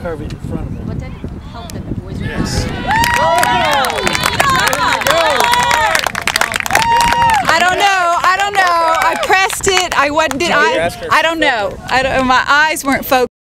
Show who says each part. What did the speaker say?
Speaker 1: carve it in front of them.
Speaker 2: But that helped that the boys were
Speaker 3: I don't know. I pressed it. I wasn't. I don't know. My eyes weren't focused.